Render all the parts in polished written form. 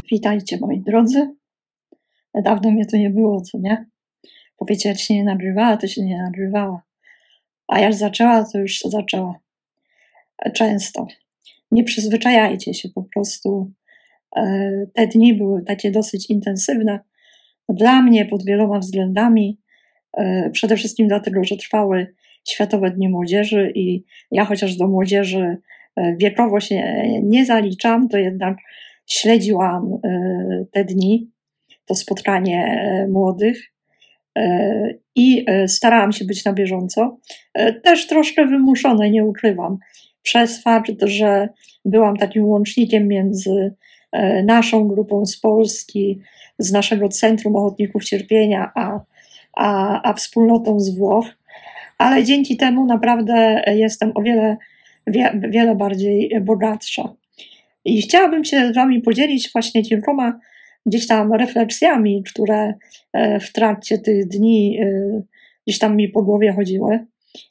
Witajcie moi drodzy. Dawno mnie tu nie było, co nie? Powiecie, jak się nie nagrywała, to się nie nagrywała. A jak zaczęła, to już zaczęła. Często. Nie przyzwyczajajcie się po prostu. Te dni były takie dosyć intensywne. Dla mnie pod wieloma względami. Przede wszystkim dlatego, że trwały Światowe Dni Młodzieży i ja chociaż do młodzieży wiekowo się nie zaliczam, to jednak śledziłam te dni, to spotkanie młodych i starałam się być na bieżąco. Też troszkę wymuszone, nie ukrywam, przez fakt, że byłam takim łącznikiem między naszą grupą z Polski, z naszego Centrum Ochotników Cierpienia, a wspólnotą z Włoch, ale dzięki temu naprawdę jestem o wiele bardziej bogatsza. I chciałabym się z wami podzielić właśnie kilkoma gdzieś tam refleksjami, które w trakcie tych dni gdzieś tam mi po głowie chodziły.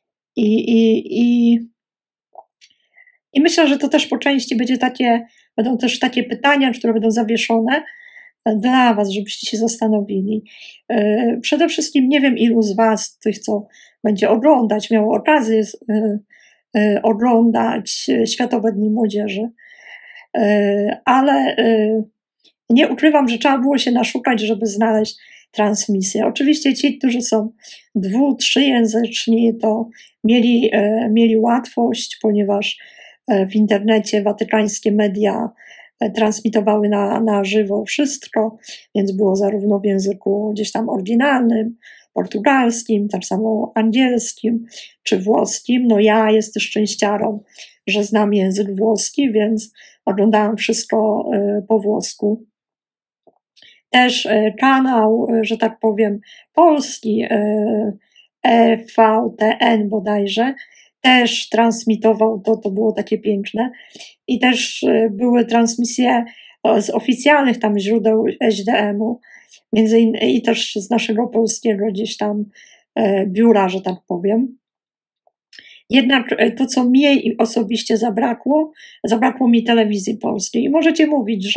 I myślę, że to też po części będą też takie pytania, które będą zawieszone dla was, żebyście się zastanowili. Przede wszystkim nie wiem, ilu z was, tych, co będzie oglądać, miało okazję oglądać Światowe Dni Młodzieży, ale nie ukrywam, że trzeba było się naszukać, żeby znaleźć transmisję. Oczywiście ci, którzy są trzyjęzyczni, to mieli łatwość, ponieważ w internecie watykańskie media transmitowały na żywo wszystko, więc było zarówno w języku gdzieś tam oryginalnym, portugalskim, tak samo angielskim czy włoskim. No ja jestem szczęściarą, że znam język włoski, więc oglądałam wszystko po włosku. Też kanał, że tak powiem, polski, EVTN bodajże, też transmitował, to było takie piękne. I też były transmisje z oficjalnych tam źródeł SDM-u, między innymi i też z naszego polskiego gdzieś tam biura, że tak powiem. Jednak to, co mnie osobiście zabrakło mi telewizji polskiej. I możecie mówić,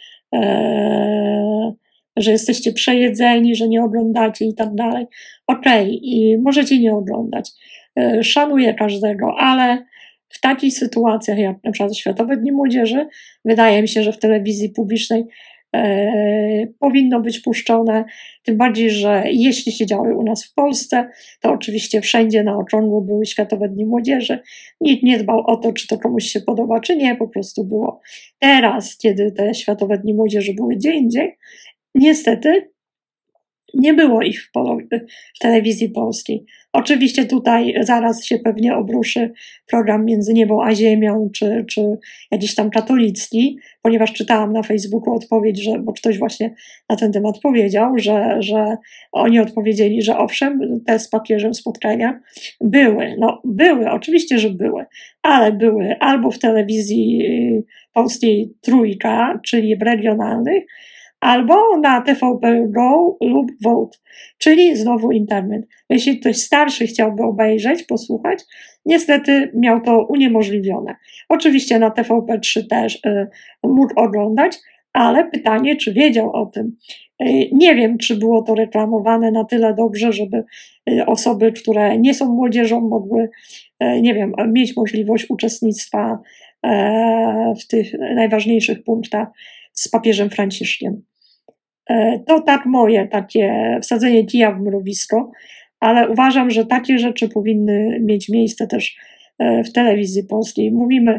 że jesteście przejedzeni, że nie oglądacie i tak dalej. Okej, i możecie nie oglądać. Szanuję każdego, ale w takich sytuacjach, jak na przykład Światowe Dni Młodzieży, wydaje mi się, że w telewizji publicznej powinno być puszczone, tym bardziej, że jeśli się działy u nas w Polsce, to oczywiście wszędzie na okrągło były Światowe Dni Młodzieży. Nikt nie dbał o to, czy to komuś się podoba, czy nie, po prostu było. Teraz, kiedy te Światowe Dni Młodzieży były gdzie indziej, niestety nie było ich w telewizji polskiej. Oczywiście tutaj zaraz się pewnie obruszy program Między Niebem a Ziemią, czy jakiś tam katolicki, ponieważ czytałam na Facebooku odpowiedź, bo ktoś właśnie na ten temat powiedział, że oni odpowiedzieli, że owszem, te z papieżem spotkania były. No były, oczywiście, że były, ale były albo w telewizji polskiej Trójka, czyli w regionalnych, albo na TVP Go lub Vote, czyli znowu internet. Jeśli ktoś starszy chciałby obejrzeć, posłuchać, niestety miał to uniemożliwione. Oczywiście na TVP3 też mógł oglądać, ale pytanie, czy wiedział o tym. Nie wiem, czy było to reklamowane na tyle dobrze, żeby osoby, które nie są młodzieżą, mogły, nie wiem, mieć możliwość uczestnictwa w tych najważniejszych punktach z papieżem Franciszkiem. To tak moje takie wsadzenie kija w mrowisko, ale uważam, że takie rzeczy powinny mieć miejsce też w telewizji polskiej. Mówimy,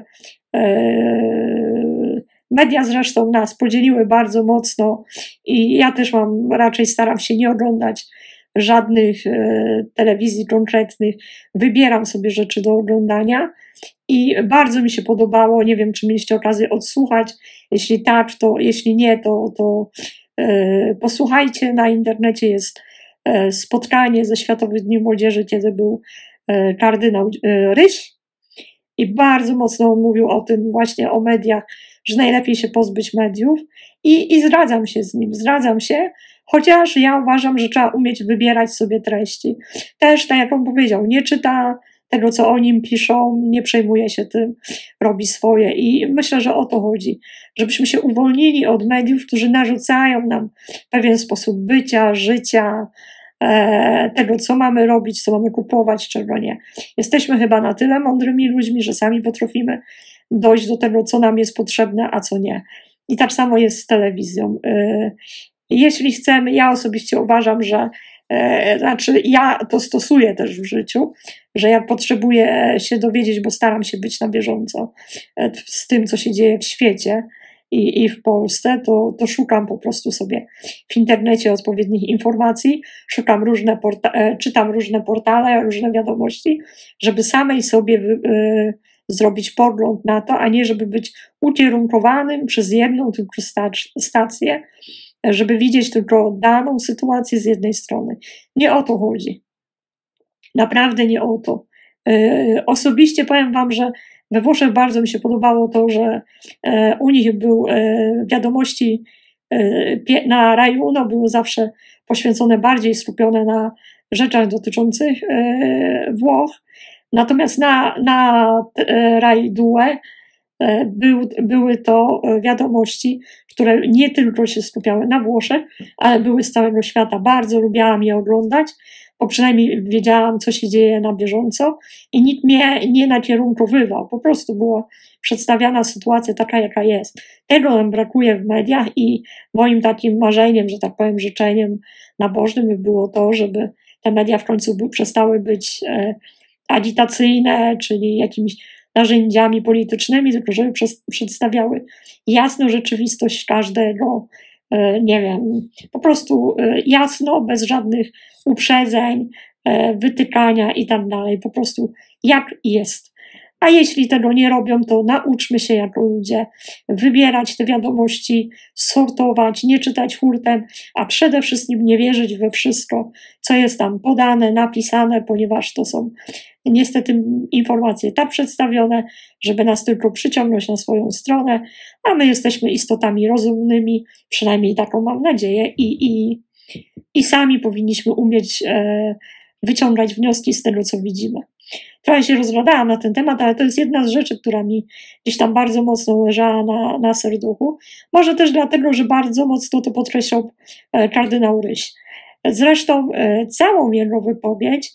media zresztą nas podzieliły bardzo mocno i ja też raczej staram się nie oglądać żadnych telewizji konkretnych, wybieram sobie rzeczy do oglądania i bardzo mi się podobało, nie wiem, czy mieliście okazję odsłuchać, jeśli tak, to jeśli nie, to posłuchajcie, na internecie jest spotkanie ze Światowych Dni Młodzieży, kiedy był kardynał Ryś i bardzo mocno on mówił o tym właśnie, o mediach, że najlepiej się pozbyć mediów i zgadzam się z nim, chociaż ja uważam, że trzeba umieć wybierać sobie treści. Też, tak jak on powiedział, nie czyta tego, co o nim piszą, nie przejmuje się tym, robi swoje. I myślę, że o to chodzi, żebyśmy się uwolnili od mediów, którzy narzucają nam pewien sposób bycia, życia, tego, co mamy robić, co mamy kupować, czego nie. Jesteśmy chyba na tyle mądrymi ludźmi, że sami potrafimy dojść do tego, co nam jest potrzebne, a co nie. I tak samo jest z telewizją. Jeśli chcemy, ja osobiście uważam, że znaczy ja to stosuję też w życiu, że jak potrzebuję się dowiedzieć, bo staram się być na bieżąco z tym, co się dzieje w świecie i w Polsce, to szukam po prostu sobie w internecie odpowiednich informacji, szukam czytam różne portale, różne wiadomości, żeby samej sobie zrobić pogląd na to, a nie żeby być ukierunkowanym przez jedną tylko stację, żeby widzieć tylko daną sytuację z jednej strony. Nie o to chodzi. Naprawdę nie o to. Osobiście powiem wam, że we Włoszech bardzo mi się podobało to, że u nich był wiadomości na Rai Uno były zawsze poświęcone, bardziej skupione na rzeczach dotyczących Włoch. Natomiast na Rai Due były to wiadomości, które nie tylko się skupiały na Włoszech, ale były z całego świata. Bardzo lubiałam je oglądać, bo przynajmniej wiedziałam, co się dzieje na bieżąco i nikt mnie nie nakierunkowywał. Po prostu była przedstawiana sytuacja taka, jaka jest. Tego nam brakuje w mediach i moim takim marzeniem, że tak powiem, życzeniem nabożnym by było to, żeby te media w końcu przestały być agitacyjne, czyli jakimiś narzędziami politycznymi, tylko żeby przedstawiały jasną rzeczywistość każdego, nie wiem, po prostu jasno, bez żadnych uprzedzeń, wytykania i tak dalej, po prostu jak jest. A jeśli tego nie robią, to nauczmy się jako ludzie wybierać te wiadomości, sortować, nie czytać hurtem, a przede wszystkim nie wierzyć we wszystko, co jest tam podane, napisane, ponieważ to są niestety informacje tak przedstawione, żeby nas tylko przyciągnąć na swoją stronę, a my jesteśmy istotami rozumnymi, przynajmniej taką mam nadzieję, i sami powinniśmy umieć wyciągać wnioski z tego, co widzimy. Trochę się rozgadałam na ten temat, ale to jest jedna z rzeczy, która mi gdzieś tam bardzo mocno leżała na serduchu. Może też dlatego, że bardzo mocno to podkreślał kardynał Ryś. Zresztą całą jego wypowiedź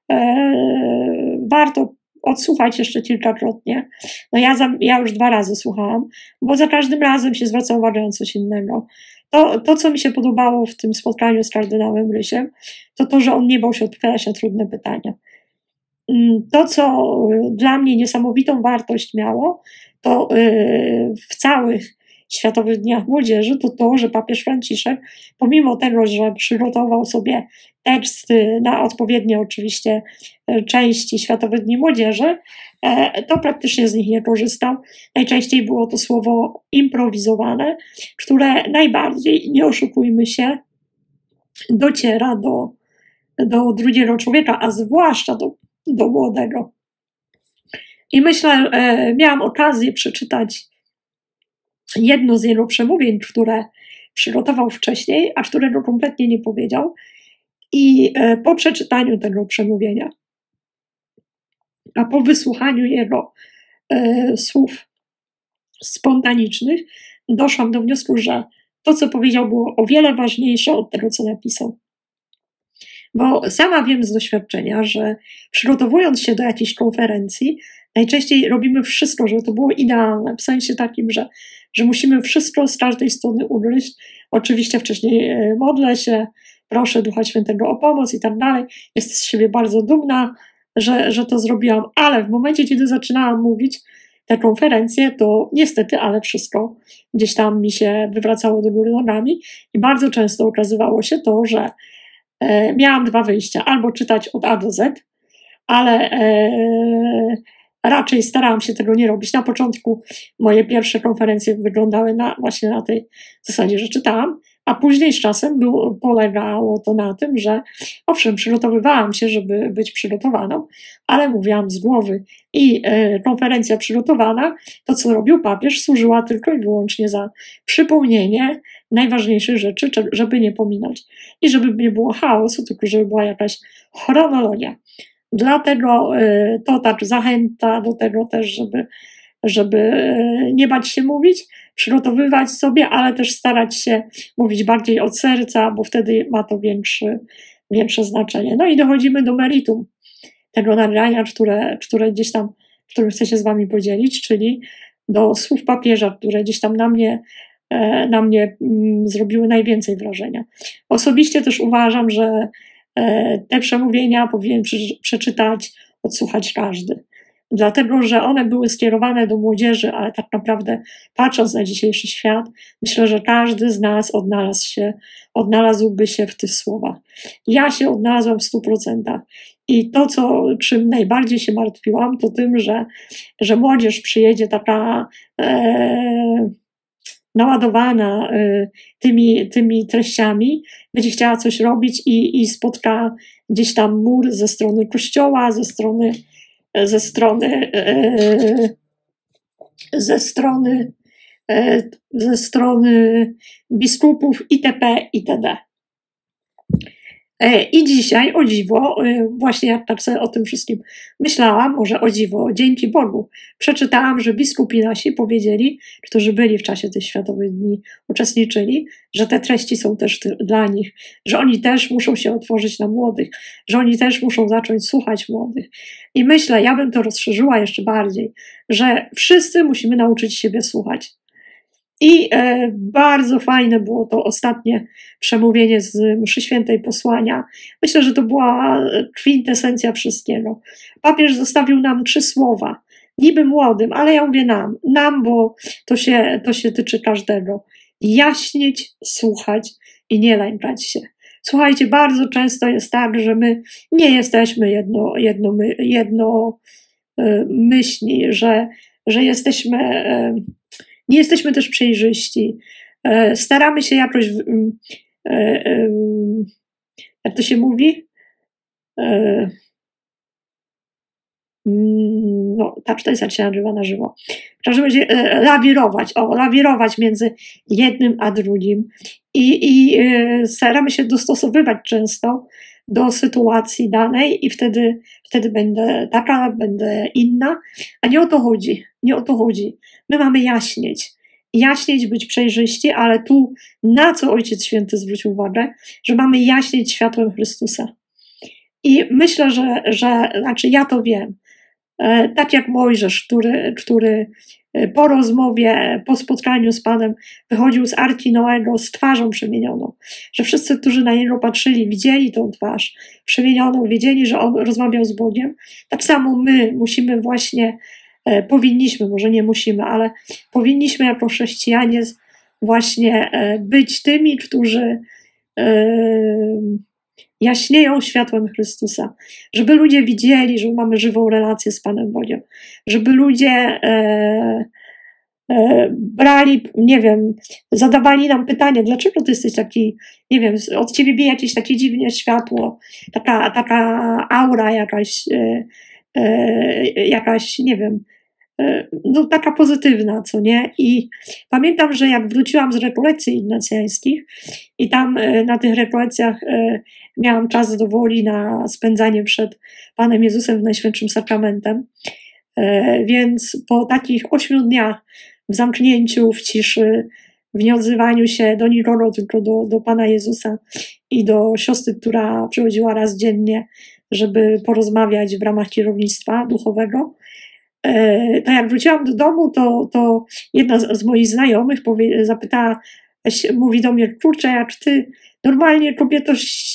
warto odsłuchać jeszcze kilkakrotnie. No ja już 2 razy słuchałam, bo za każdym razem się zwraca uwagę na coś innego. To, co mi się podobało w tym spotkaniu z kardynałem Rysiem, to, że on nie bał się odpowiadać na trudne pytania. To, co dla mnie niesamowitą wartość miało, to w całych Światowych Dniach Młodzieży, to, że papież Franciszek, pomimo tego, że przygotował sobie teksty na odpowiednie oczywiście części Światowych Dni Młodzieży, to praktycznie z nich nie korzystał. Najczęściej było to słowo improwizowane, które najbardziej, nie oszukujmy się, dociera do drugiego człowieka, a zwłaszcza do młodego. I myślę, miałam okazję przeczytać jedno z jego przemówień, które przygotował wcześniej, a którego kompletnie nie powiedział. I po przeczytaniu tego przemówienia, a po wysłuchaniu jego słów spontanicznych, doszłam do wniosku, że to, co powiedział, było o wiele ważniejsze od tego, co napisał. Bo sama wiem z doświadczenia, że przygotowując się do jakiejś konferencji, najczęściej robimy wszystko, żeby to było idealne, w sensie takim, że musimy wszystko z każdej strony ugryźć. Oczywiście wcześniej modlę się, proszę Ducha Świętego o pomoc i tak dalej. Jestem z siebie bardzo dumna, że to zrobiłam, ale w momencie, kiedy zaczynałam mówić tę konferencję, to niestety, ale wszystko gdzieś tam mi się wywracało do góry nogami i bardzo często okazywało się to, że miałam 2 wyjścia, albo czytać od A do Z, ale raczej starałam się tego nie robić. Na początku moje pierwsze konferencje wyglądały właśnie na tej zasadzie, że czytałam, a później z czasem polegało to na tym, że owszem, przygotowywałam się, żeby być przygotowaną, ale mówiłam z głowy i konferencja przygotowana, to co robił papież, służyła tylko i wyłącznie za przypomnienie najważniejszych rzeczy, żeby nie pominąć i żeby nie było chaosu, tylko żeby była jakaś chronologia. Dlatego to tak zachęta do tego też, żeby nie bać się mówić, przygotowywać sobie, ale też starać się mówić bardziej od serca, bo wtedy ma to większe znaczenie. No i dochodzimy do meritum tego nagrania, które gdzieś tam, którym chcę się z wami podzielić, czyli do słów papieża, które gdzieś tam na mnie zrobiły najwięcej wrażenia. Osobiście też uważam, że te przemówienia powinien przeczytać, odsłuchać każdy. Dlatego, że one były skierowane do młodzieży, ale tak naprawdę patrząc na dzisiejszy świat, myślę, że każdy z nas odnalazłby się w tych słowach. Ja się odnalazłam w 100%. I to, czym najbardziej się martwiłam, to tym, że młodzież przyjedzie taka naładowana tymi treściami, będzie chciała coś robić i spotka gdzieś tam mur ze strony kościoła, ze strony biskupów itp. itd. I dzisiaj, o dziwo, właśnie jak tak sobie o tym wszystkim myślałam, może o dziwo, dzięki Bogu, przeczytałam, że biskupi nasi powiedzieli, którzy byli w czasie tych Światowych Dni, uczestniczyli, że te treści są też dla nich, że oni też muszą się otworzyć na młodych, że oni też muszą zacząć słuchać młodych. I myślę, ja bym to rozszerzyła jeszcze bardziej, że wszyscy musimy nauczyć siebie słuchać. I bardzo fajne było to ostatnie przemówienie z mszy świętej posłania. Myślę, że to była kwintesencja wszystkiego. Papież zostawił nam 3 słowa. Niby młodym, ale ja mówię nam, bo to się tyczy każdego. Jaśnieć, słuchać i nie lękać się. Słuchajcie, bardzo często jest tak, że my nie jesteśmy jednomyślni, że jesteśmy... Nie jesteśmy też przejrzyści. Staramy się jakoś, jak to się mówi? No, ta czytajka się nagrywa na żywo. W każdym razie lawirować między jednym a drugim. I staramy się dostosowywać często do sytuacji danej i wtedy będę taka, będę inna, a nie o to chodzi. Nie o to chodzi. My mamy jaśnieć, być przejrzyści, ale tu na co Ojciec Święty zwrócił uwagę, że mamy jaśnieć światłem Chrystusa. I myślę, znaczy ja to wiem, tak jak Mojżesz, który po rozmowie, po spotkaniu z Panem wychodził z Arki Noego z twarzą przemienioną, że wszyscy, którzy na niego patrzyli, widzieli tą twarz przemienioną, wiedzieli, że on rozmawiał z Bogiem. Tak samo my musimy właśnie, powinniśmy, może nie musimy, ale powinniśmy jako chrześcijanie właśnie być tymi, którzy jaśnieją światłem Chrystusa, żeby ludzie widzieli, że mamy żywą relację z Panem Bogiem, żeby ludzie brali, nie wiem, zadawali nam pytanie, dlaczego ty jesteś taki, nie wiem, od ciebie bije jakieś takie dziwne światło, taka aura jakaś, nie wiem, no taka pozytywna, co nie? I pamiętam, że jak wróciłam z rekolekcji ignacjańskich i tam na tych rekolekcjach miałam czas do woli na spędzanie przed Panem Jezusem w Najświętszym Sakramentem, więc po takich 8 dniach w zamknięciu, w ciszy, w nieodzywaniu się do nikogo, tylko do Pana Jezusa i do siostry, która przychodziła raz dziennie, żeby porozmawiać w ramach kierownictwa duchowego, to jak wróciłam do domu, to jedna z moich znajomych zapytała, mówi do mnie, kurczę, jak ty normalnie, kobieto,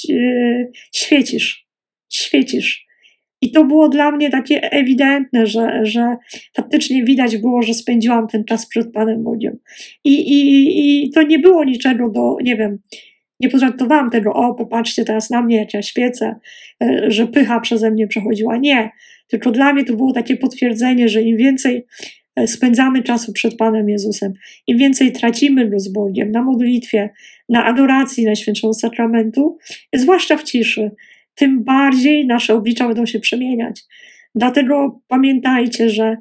świecisz. I to było dla mnie takie ewidentne, że faktycznie widać było, że spędziłam ten czas przed Panem Bogiem. I to nie było niczego nie wiem, nie potraktowałam tego, popatrzcie teraz na mnie, jak ja świecę, że pycha przeze mnie przechodziła. Nie, tylko dla mnie to było takie potwierdzenie, że im więcej spędzamy czasu przed Panem Jezusem, im więcej tracimy go z Bogiem na modlitwie, na adoracji Najświętszego Sakramentu, zwłaszcza w ciszy, tym bardziej nasze oblicza będą się przemieniać. Dlatego pamiętajcie, że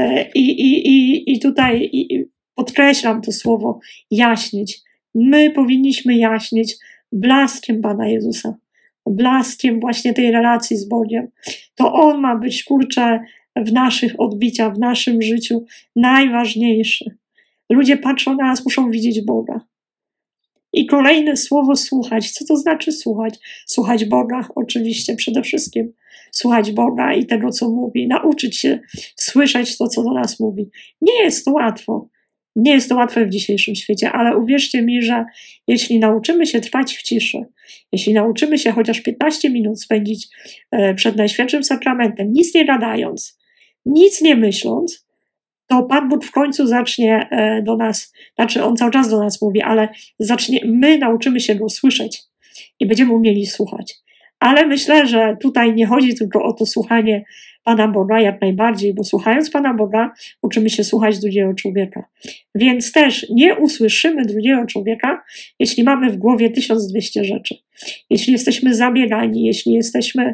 i tutaj podkreślam to słowo jaśnieć. My powinniśmy jaśnieć blaskiem Pana Jezusa. blaskiem właśnie tej relacji z Bogiem. To On ma być, kurczę, w naszych odbiciach, w naszym życiu najważniejszy. Ludzie patrzą na nas, muszą widzieć Boga. I kolejne słowo słuchać. Co to znaczy słuchać? Słuchać Boga, oczywiście, przede wszystkim. Słuchać Boga i tego, co mówi. Nauczyć się słyszeć to, co do nas mówi. Nie jest to łatwo. Nie jest to łatwe w dzisiejszym świecie, ale uwierzcie mi, że jeśli nauczymy się trwać w ciszy, jeśli nauczymy się chociaż 15 minut spędzić przed Najświętszym Sakramentem, nic nie gadając, nic nie myśląc, to Pan Bóg w końcu zacznie do nas, znaczy On cały czas do nas mówi, ale my nauczymy się Go słyszeć i będziemy umieli słuchać. Ale myślę, że tutaj nie chodzi tylko o to słuchanie Pana Boga, jak najbardziej, bo słuchając Pana Boga uczymy się słuchać drugiego człowieka. Więc też nie usłyszymy drugiego człowieka, jeśli mamy w głowie 1200 rzeczy. Jeśli jesteśmy zabiegani, jeśli jesteśmy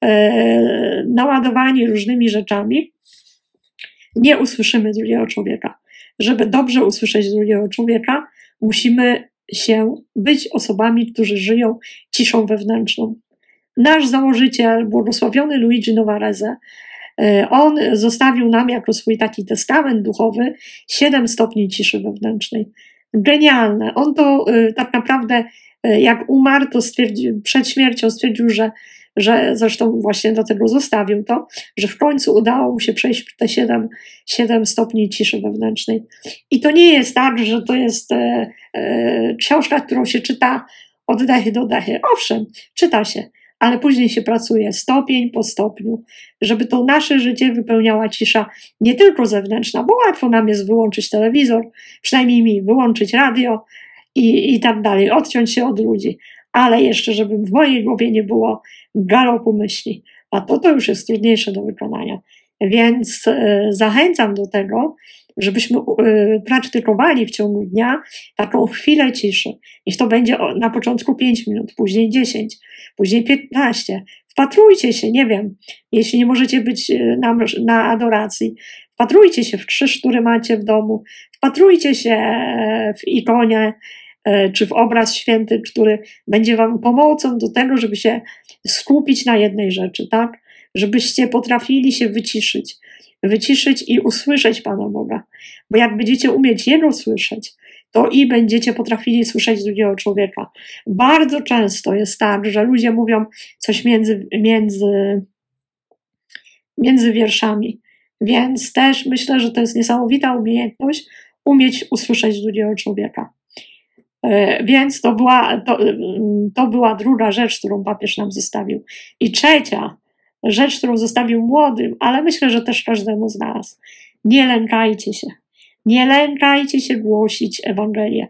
naładowani różnymi rzeczami, nie usłyszymy drugiego człowieka. Żeby dobrze usłyszeć drugiego człowieka, musimy być osobami, którzy żyją ciszą wewnętrzną. Nasz założyciel, błogosławiony Luigi Novarese, on zostawił nam jako swój taki testament duchowy 7 stopni ciszy wewnętrznej. Genialne. On to tak naprawdę, jak umarł, to przed śmiercią stwierdził, że zresztą właśnie dlatego zostawił to, że w końcu udało mu się przejść te 7 stopni ciszy wewnętrznej. I to nie jest tak, że to jest książka, którą się czyta od dechy do dechy. Owszem, czyta się, ale później się pracuje stopień po stopniu, żeby to nasze życie wypełniała cisza nie tylko zewnętrzna, bo łatwo nam jest wyłączyć telewizor, przynajmniej mi, wyłączyć radio i tak dalej, odciąć się od ludzi, ale jeszcze, żeby w mojej głowie nie było galopu myśli, a to już jest trudniejsze do wykonania. Więc zachęcam do tego, żebyśmy praktykowali w ciągu dnia taką chwilę ciszy. Niech to będzie na początku 5 minut, później 10, później 15. Wpatrujcie się, nie wiem, jeśli nie możecie być na adoracji, wpatrujcie się w krzyż, który macie w domu, wpatrujcie się w ikonie, czy w obraz święty, który będzie wam pomocą do tego, żeby się skupić na jednej rzeczy, tak? Żebyście potrafili się wyciszyć i usłyszeć Pana Boga. Bo jak będziecie umieć Jego słyszeć, to i będziecie potrafili słyszeć drugiego człowieka. Bardzo często jest tak, że ludzie mówią coś między wierszami. Więc też myślę, że to jest niesamowita umiejętność umieć usłyszeć drugiego człowieka. Więc to była druga rzecz, którą papież nam zostawił. I trzecia rzecz, którą zostawił młodym, ale myślę, że też każdemu z nas. Nie lękajcie się. Nie lękajcie się głosić Ewangelię.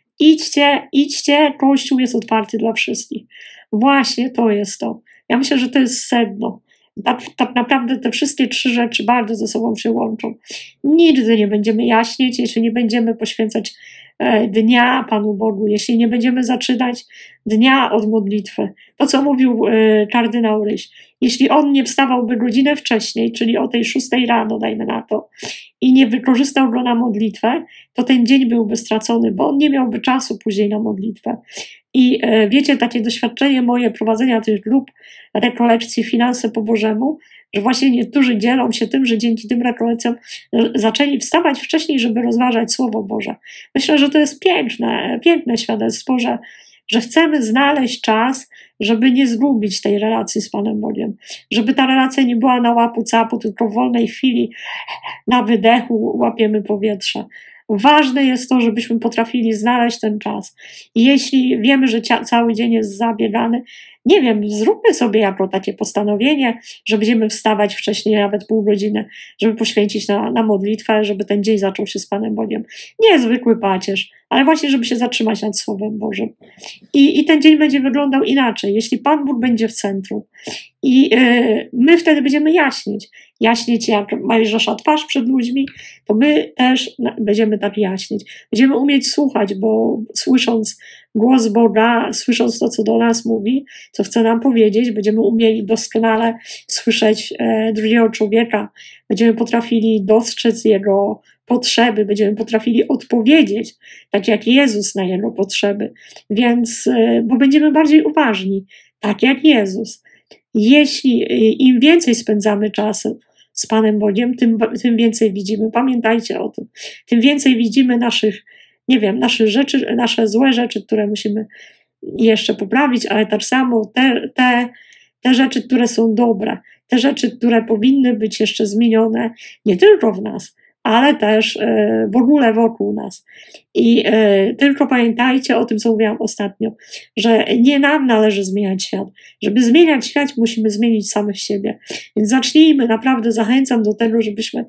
Idźcie, Kościół jest otwarty dla wszystkich. Właśnie to jest to. Ja myślę, że to jest sedno. Tak naprawdę te wszystkie 3 rzeczy bardzo ze sobą się łączą. Nigdy nie będziemy jaśnieć, jeśli nie będziemy poświęcać dnia Panu Bogu, jeśli nie będziemy zaczynać dnia od modlitwy. To, co mówił kardynał Ryś. Jeśli on nie wstawałby godzinę wcześniej, czyli o tej 6 rano, dajmy na to, i nie wykorzystał go na modlitwę, to ten dzień byłby stracony, bo on nie miałby czasu później na modlitwę. I wiecie, takie doświadczenie moje prowadzenia tych grup rekolekcji Finanse po Bożemu, że właśnie niektórzy dzielą się tym, że dzięki tym rekolekcjom zaczęli wstawać wcześniej, żeby rozważać Słowo Boże. Myślę, że to jest piękne świadectwo, że chcemy znaleźć czas, żeby nie zgubić tej relacji z Panem Bogiem. Żeby ta relacja nie była na łapu-capu, tylko w wolnej chwili na wydechu łapiemy powietrze. Ważne jest to, żebyśmy potrafili znaleźć ten czas. I jeśli wiemy, że cały dzień jest zabiegany, nie wiem, zróbmy sobie jako takie postanowienie, że będziemy wstawać wcześniej, nawet pół godziny, żeby poświęcić na modlitwę, żeby ten dzień zaczął się z Panem Bogiem. Nie zwykły pacierz, ale właśnie, żeby się zatrzymać nad Słowem Bożym. I ten dzień będzie wyglądał inaczej, jeśli Pan Bóg będzie w centrum. I my wtedy będziemy jaśnieć jak Mojżesza twarz przed ludźmi, to my też będziemy tak jaśnieć. Będziemy umieć słuchać, bo słysząc głos Boga, słysząc to, co do nas mówi, co chce nam powiedzieć, będziemy umieli doskonale słyszeć drugiego człowieka, będziemy potrafili dostrzec jego potrzeby, będziemy potrafili odpowiedzieć, tak jak Jezus na jego potrzeby, więc, bo będziemy bardziej uważni. tak jak Jezus. Jeśli im więcej spędzamy czasu z Panem Bogiem, tym więcej widzimy. Pamiętajcie o tym. Tym więcej widzimy naszych, nie wiem, naszych rzeczy, nasze złe rzeczy, które musimy jeszcze poprawić, ale tak samo te rzeczy, które są dobre, te rzeczy, które powinny być jeszcze zmienione, nie tylko w nas, ale też w ogóle wokół nas. I tylko pamiętajcie o tym, co mówiłam ostatnio, że nie nam należy zmieniać świat. Żeby zmieniać świat, musimy zmienić samych siebie. Więc zacznijmy, naprawdę zachęcam do tego,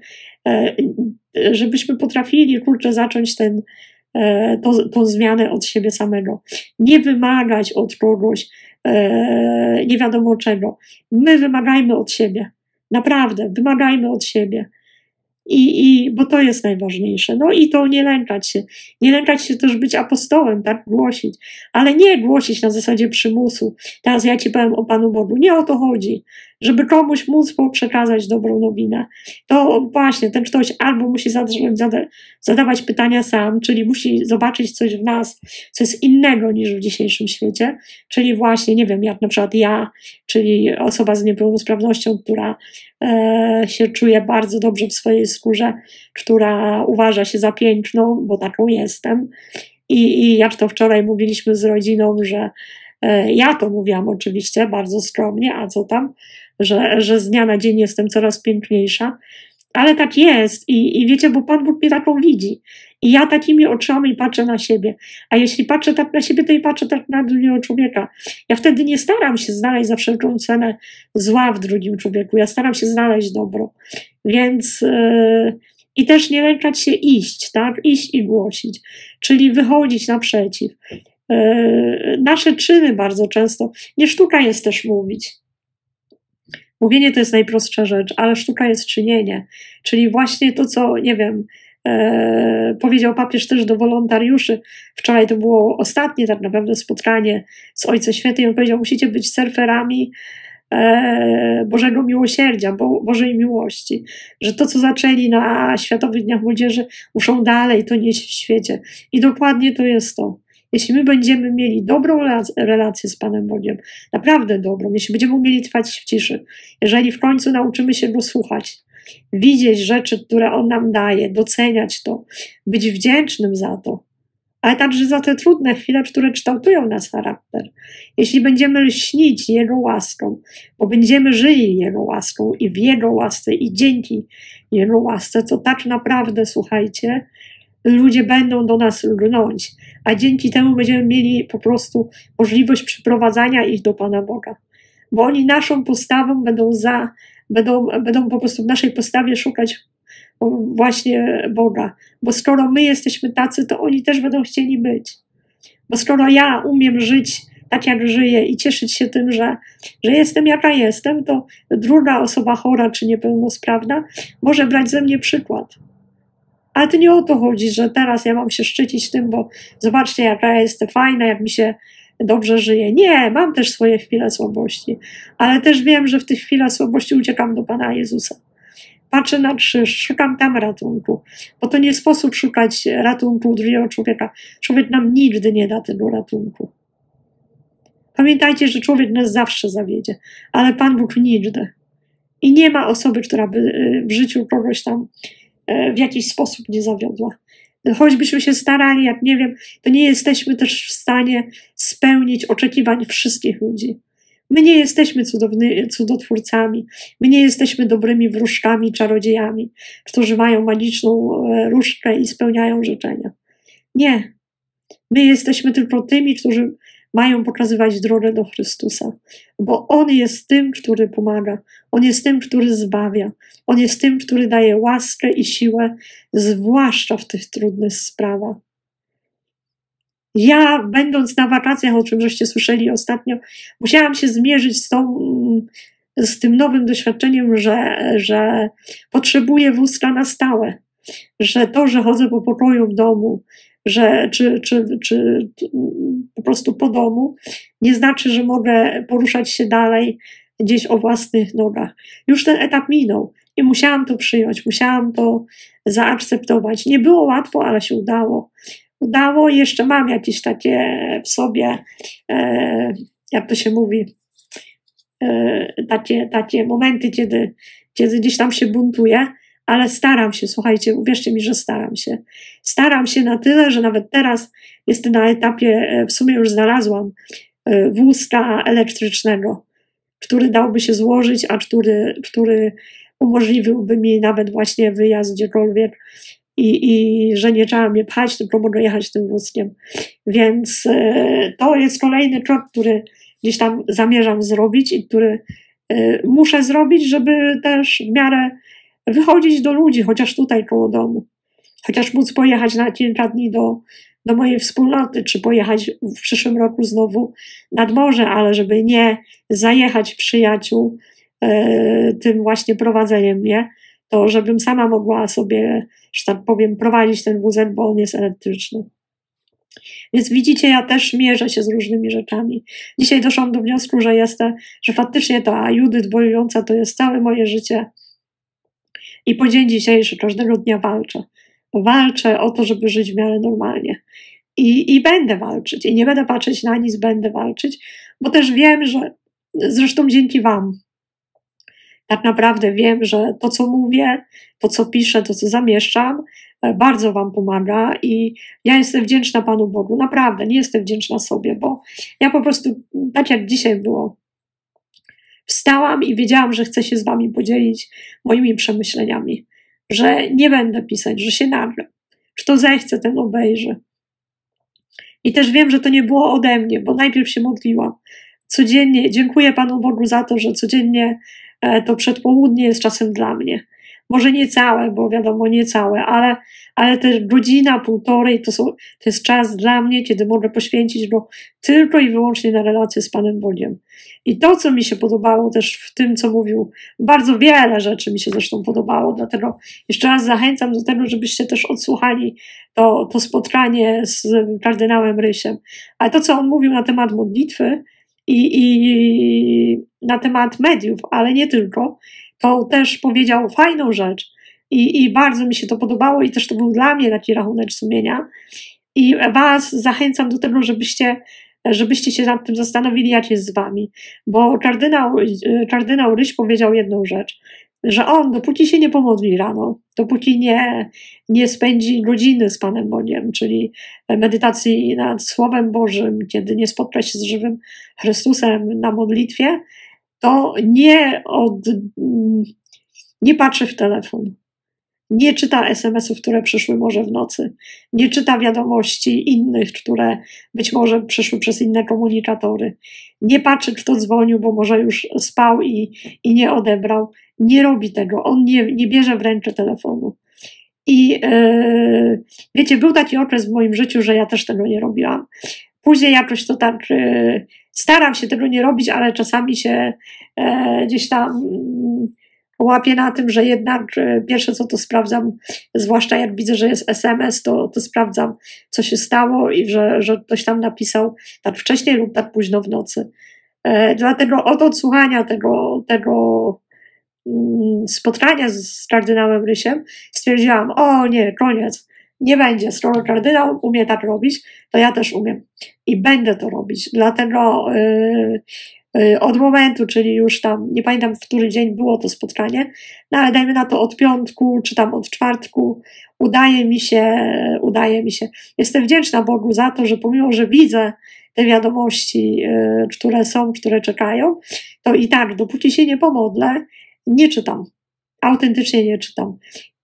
żebyśmy potrafili, zacząć tą zmianę od siebie samego. Nie wymagać od kogoś nie wiadomo czego. My wymagajmy od siebie. Naprawdę, wymagajmy od siebie. Bo to jest najważniejsze. No i to nie lękać się. Nie lękać się też być apostołem, tak? Głosić. Ale nie głosić na zasadzie przymusu. Teraz ja ci powiem o Panu Bogu. Nie o to chodzi. Żeby komuś móc przekazać dobrą nowinę. To właśnie ten ktoś albo musi zadawać pytania sam, czyli musi zobaczyć coś w nas, co jest innego niż w dzisiejszym świecie. Czyli właśnie, nie wiem, jak na przykład ja, czyli osoba z niepełnosprawnością, która się czuje bardzo dobrze w swojej skórze, która uważa się za piękną, bo taką jestem. I jak to wczoraj mówiliśmy z rodziną, że ja to mówiłam oczywiście bardzo skromnie, a co tam, że z dnia na dzień jestem coraz piękniejsza, ale tak jest i wiecie, bo Pan Bóg mnie taką widzi i ja takimi oczami patrzę na siebie, a jeśli patrzę tak na siebie, to i patrzę tak na drugiego człowieka. Ja wtedy nie staram się znaleźć za wszelką cenę zła w drugim człowieku, ja staram się znaleźć dobro, więc i też nie lękać się iść, tak, iść i głosić, czyli wychodzić naprzeciw. Nasze czyny bardzo często, nie sztuka jest też mówić. Mówienie to jest najprostsza rzecz, ale sztuka jest czynienie, czyli właśnie to, co, nie wiem, powiedział papież też do wolontariuszy. Wczoraj to było ostatnie tak naprawdę spotkanie z Ojcem Świętym. On powiedział, musicie być surferami Bożego Miłosierdzia, Bożej Miłości, że to, co zaczęli na Światowych Dniach Młodzieży, muszą dalej to nieść w świecie. I dokładnie to jest to. Jeśli my będziemy mieli dobrą relację z Panem Bogiem, naprawdę dobrą, jeśli będziemy umieli trwać w ciszy, jeżeli w końcu nauczymy się Go słuchać, widzieć rzeczy, które On nam daje, doceniać to, być wdzięcznym za to, ale także za te trudne chwile, które kształtują nasz charakter. Jeśli będziemy lśnić Jego łaską, bo będziemy żyli Jego łaską i w Jego łasce i dzięki Jego łasce, to tak naprawdę, słuchajcie, ludzie będą do nas lgnąć, a dzięki temu będziemy mieli po możliwość przyprowadzania ich do Pana Boga. Bo oni naszą postawą będą po prostu w naszej postawie szukać właśnie Boga. Bo skoro my jesteśmy tacy, to oni też będą chcieli być. Bo skoro ja umiem żyć tak, jak żyję i cieszyć się tym, że jestem jaka jestem, to druga osoba chora czy niepełnosprawna może brać ze mnie przykład. Ale to nie o to chodzi, że teraz ja mam się szczycić tym, bo zobaczcie, jaka ja jestem fajna, jak mi się dobrze żyje. Nie, mam też swoje chwile słabości, ale też wiem, że w tych chwilach słabości uciekam do Pana Jezusa. Patrzę na krzyż, szukam tam ratunku, bo to nie sposób szukać ratunku u drugiego człowieka. Człowiek nam nigdy nie da tego ratunku. Pamiętajcie, że człowiek nas zawsze zawiedzie, ale Pan Bóg nigdy. I nie ma osoby, która by w życiu kogoś tam w jakiś sposób nie zawiodła. Choćbyśmy się starali, jak nie wiem, to nie jesteśmy też w stanie spełnić oczekiwań wszystkich ludzi. My nie jesteśmy cudotwórcami, my nie jesteśmy dobrymi wróżkami, czarodziejami, którzy mają magiczną różdżkę i spełniają życzenia. Nie. My jesteśmy tylko tymi, którzy mają pokazywać drogę do Chrystusa, bo On jest tym, który pomaga, On jest tym, który zbawia, On jest tym, który daje łaskę i siłę, zwłaszcza w tych trudnych sprawach. Ja, będąc na wakacjach, o czym żeście słyszeli ostatnio, musiałam się zmierzyć z tym nowym doświadczeniem, że potrzebuję wózka na stałe, że to, że chodzę po pokoju w domu, czy po prostu po domu, nie znaczy, że mogę poruszać się dalej gdzieś o własnych nogach. Już ten etap minął i musiałam to przyjąć, musiałam to zaakceptować. Nie było łatwo, ale się udało. Udało, jeszcze mam jakieś takie w sobie, jak to się mówi, takie momenty, kiedy gdzieś tam się buntuję, ale staram się, słuchajcie, uwierzcie mi, że staram się. Staram się na tyle, że nawet teraz jestem na etapie, w sumie już znalazłam wózka elektrycznego, który dałby się złożyć, a który umożliwiłby mi nawet właśnie wyjazd gdziekolwiek i że nie trzeba mnie pchać, tylko mogę jechać tym wózkiem. Więc to jest kolejny krok, który gdzieś tam zamierzam zrobić i który muszę zrobić, żeby też w miarę wychodzić do ludzi, chociaż tutaj koło domu. Chociaż móc pojechać na kilka dni do mojej wspólnoty, czy pojechać w przyszłym roku znowu nad morze, ale żeby nie zajechać przyjaciół tym właśnie prowadzeniem mnie, to żebym sama mogła sobie, że tak powiem, prowadzić ten wózek, bo on jest elektryczny. Więc widzicie, ja też mierzę się z różnymi rzeczami. Dzisiaj doszłam do wniosku, że faktycznie ta Judyt wojująca to jest całe moje życie. I po dzień dzisiejszy każdego dnia walczę. Walczę o to, żeby żyć w miarę normalnie. I będę walczyć. I nie będę patrzeć na nic, będę walczyć, bo też wiem, że zresztą dzięki wam tak naprawdę wiem, że to, co mówię, to, co piszę, to, co zamieszczam, bardzo wam pomaga i ja jestem wdzięczna Panu Bogu. Naprawdę, nie jestem wdzięczna sobie, bo ja po prostu, tak jak dzisiaj było, wstałam i wiedziałam, że chcę się z wami podzielić moimi przemyśleniami, że nie będę pisać, że się nagram. Kto zechce, ten obejrzy. I też wiem, że to nie było ode mnie, bo najpierw się modliłam. Codziennie dziękuję Panu Bogu za to, że codziennie to przedpołudnie jest czasem dla mnie. Może nie całe, bo wiadomo, nie całe, ale też godzina, półtorej to jest czas dla mnie, kiedy mogę poświęcić go tylko i wyłącznie na relację z Panem Bogiem. I to, co mi się podobało też w tym, co mówił, bardzo wiele rzeczy mi się zresztą podobało, dlatego jeszcze raz zachęcam do tego, żebyście też odsłuchali to spotkanie z kardynałem Rysiem. Ale to, co on mówił na temat modlitwy i na temat mediów, ale nie tylko, to też powiedział fajną rzecz i bardzo mi się to podobało i też to był dla mnie taki rachunek sumienia i was zachęcam do tego, żebyście się nad tym zastanowili, jak jest z wami, bo kardynał Ryś powiedział jedną rzecz, że on dopóki się nie pomodli rano, dopóki nie spędzi godziny z Panem Bogiem, czyli medytacji nad Słowem Bożym, kiedy nie spotka się z żywym Chrystusem na modlitwie, to nie patrzy w telefon, nie czyta SMS-ów, które przyszły może w nocy, nie czyta wiadomości innych, które być może przyszły przez inne komunikatory, nie patrzy, kto dzwonił, bo może już spał i nie odebrał, nie robi tego, on nie bierze w rękę telefonu. I wiecie, był taki okres w moim życiu, że ja też tego nie robiłam. Później jakoś to tak staram się tego nie robić, ale czasami się gdzieś tam łapię na tym, że jednak pierwsze co to sprawdzam, zwłaszcza jak widzę, że jest SMS, to sprawdzam, co się stało i że ktoś tam napisał tak wcześniej lub tak późno w nocy. Dlatego od odsłuchania tego spotkania z kardynałem Rysiem stwierdziłam, o nie, koniec, nie będzie, skoro kardynał umie tak robić, to ja też umiem i będę to robić. Dlatego od momentu, czyli już tam, nie pamiętam, w który dzień było to spotkanie, no ale dajmy na to od piątku, czy tam od czwartku, udaje mi się. Jestem wdzięczna Bogu za to, że pomimo, że widzę te wiadomości, które czekają, to i tak, dopóki się nie pomodlę, nie czytam. Autentycznie nie czytam.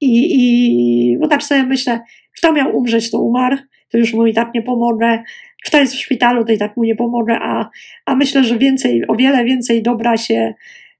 Bo tak sobie myślę, kto miał umrzeć, to umarł, to już mu i tak nie pomogę. Kto jest w szpitalu, to i tak mu nie pomogę, a myślę, że o wiele więcej dobra się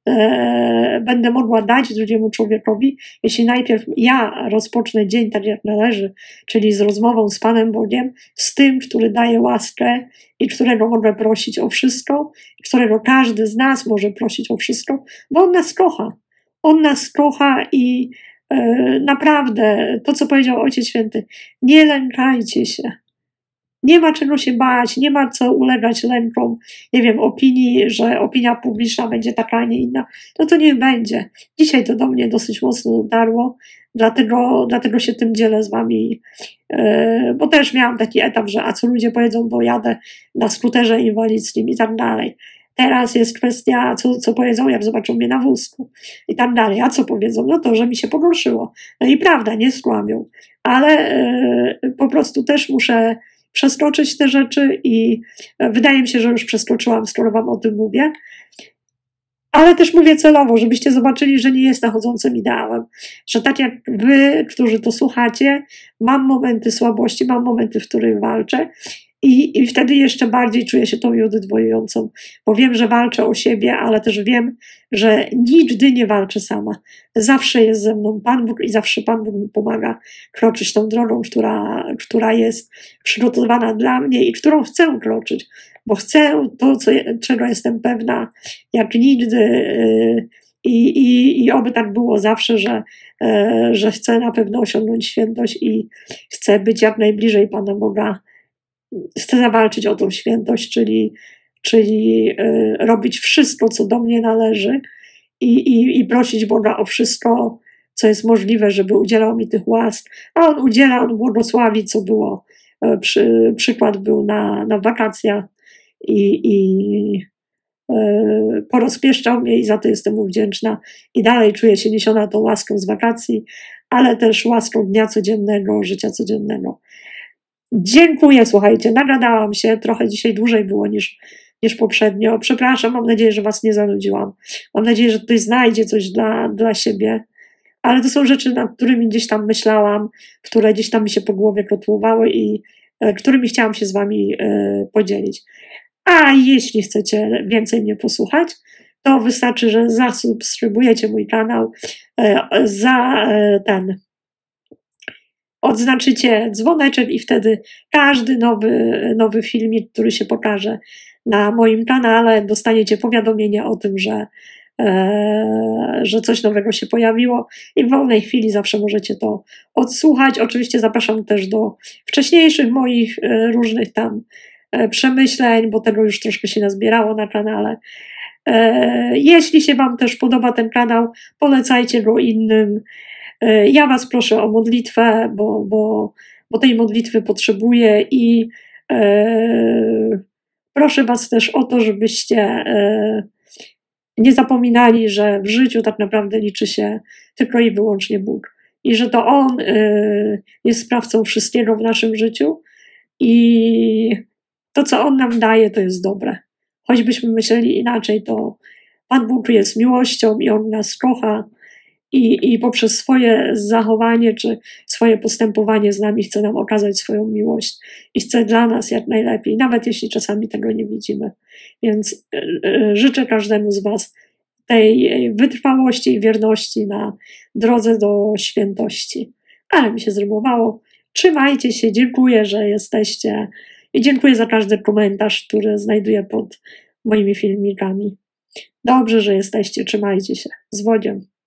będę mogła dać drugiemu człowiekowi, jeśli najpierw ja rozpocznę dzień tak jak należy, czyli z rozmową z Panem Bogiem, z tym, który daje łaskę i którego mogę prosić o wszystko, którego każdy z nas może prosić o wszystko, bo On nas kocha. On nas kocha i naprawdę, to co powiedział Ojciec Święty, nie lękajcie się. Nie ma czego się bać, nie ma co ulegać lękom, nie wiem, opinii, że opinia publiczna będzie taka, a nie inna. To niech będzie. Dzisiaj to do mnie dosyć mocno dotarło, dlatego się tym dzielę z wami, bo też miałam taki etap, że a co ludzie powiedzą, bo jadę na skuterze inwalidzkim i tak dalej. Teraz jest kwestia, co powiedzą, jak zobaczą mnie na wózku i tak dalej. A co powiedzą? No to, że mi się pogorszyło. No i prawda, nie skłamią. Ale po prostu też muszę przeskoczyć te rzeczy i wydaje mi się, że już przeskoczyłam, skoro wam o tym mówię. Ale też mówię celowo, żebyście zobaczyli, że nie jestem chodzącym ideałem. Że tak jak wy, którzy to słuchacie, mam momenty słabości, mam momenty, w których walczę i wtedy jeszcze bardziej czuję się tą Judith wojującą, bo wiem, że walczę o siebie, ale też wiem, że nigdy nie walczę sama. Zawsze jest ze mną Pan Bóg i zawsze Pan Bóg mi pomaga kroczyć tą drogą, która jest przygotowana dla mnie i którą chcę kroczyć, bo chcę to, czego jestem pewna, jak nigdy i oby tak było zawsze, że chcę na pewno osiągnąć świętość i chcę być jak najbliżej Pana Boga. Chcę zawalczyć o tą świętość, czyli robić wszystko, co do mnie należy i prosić Boga o wszystko, co jest możliwe, żeby udzielał mi tych łask. A On udziela, On błogosławi, co było. Przykład był na wakacjach i porozpieszczał mnie i za to jestem mu wdzięczna. I dalej czuję się niesiona tą łaską z wakacji, ale też łaską dnia codziennego, życia codziennego. Dziękuję, słuchajcie, nagadałam się, trochę dzisiaj dłużej było niż poprzednio. Przepraszam, mam nadzieję, że was nie zanudziłam. Mam nadzieję, że ktoś znajdzie coś dla siebie. Ale to są rzeczy, nad którymi gdzieś tam myślałam, które gdzieś tam mi się po głowie kotłowały i którymi chciałam się z wami podzielić. A jeśli chcecie więcej mnie posłuchać, to wystarczy, że zasubskrybujecie mój kanał, odznaczycie dzwoneczek i wtedy każdy nowy filmik, który się pokaże na moim kanale, dostaniecie powiadomienie o tym, że coś nowego się pojawiło i w wolnej chwili zawsze możecie to odsłuchać. Oczywiście zapraszam też do wcześniejszych moich różnych tam przemyśleń, bo tego już troszkę się nazbierało na kanale. Jeśli się wam też podoba ten kanał, polecajcie go innym. Ja was proszę o modlitwę, bo tej modlitwy potrzebuję i proszę was też o to, żebyście nie zapominali, że w życiu tak naprawdę liczy się tylko i wyłącznie Bóg i że to On jest sprawcą wszystkiego w naszym życiu i to, co On nam daje, to jest dobre. Choćbyśmy myśleli inaczej, to Pan Bóg jest miłością i On nas kocha i poprzez swoje zachowanie czy swoje postępowanie z nami chce nam okazać swoją miłość i chce dla nas jak najlepiej, nawet jeśli czasami tego nie widzimy. Więc życzę każdemu z was tej wytrwałości i wierności na drodze do świętości. Ale mi się zrymowało. Trzymajcie się, dziękuję, że jesteście i dziękuję za każdy komentarz, który znajduję pod moimi filmikami. Dobrze, że jesteście, trzymajcie się. Z wodziem.